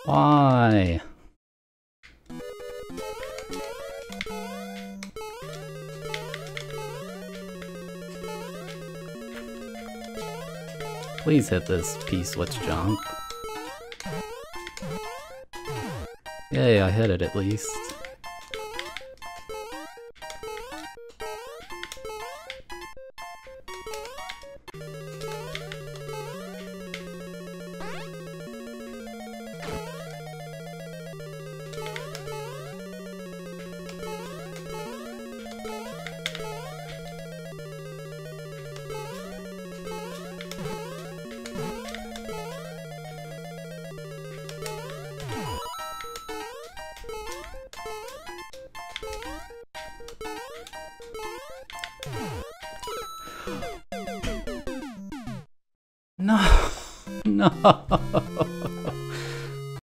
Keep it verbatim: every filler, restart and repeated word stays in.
Why? Please hit this P-switch jump. Yay, I hit it at least. No, no.